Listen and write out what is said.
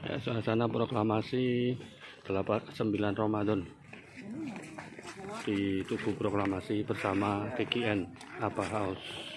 Ya, suasana proklamasi 9 Ramadan di Tugu Proklamasi bersama TGN Abah House.